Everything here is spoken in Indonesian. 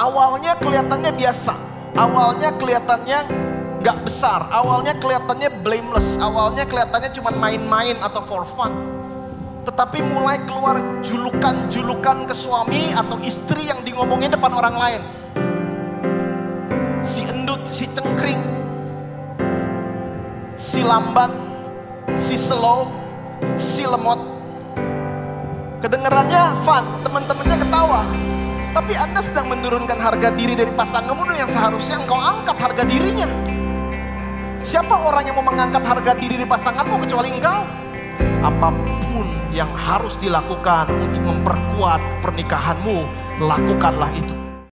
Awalnya kelihatannya biasa, awalnya kelihatannya gak besar, awalnya kelihatannya blameless, awalnya kelihatannya cuma main-main atau for fun. Tetapi mulai keluar julukan-julukan ke suami atau istri yang di ngomongin depan orang lain. Si endut, si cengkring, si lambat, si slow, si lemot. Kedengarannya fun, teman-temannya ketawa. Tapi Anda sedang menurunkan harga diri dari pasanganmu yang seharusnya engkau angkat harga dirinya. Siapa orang yang mau mengangkat harga diri dari pasanganmu kecuali engkau? Apapun yang harus dilakukan untuk memperkuat pernikahanmu, lakukanlah itu.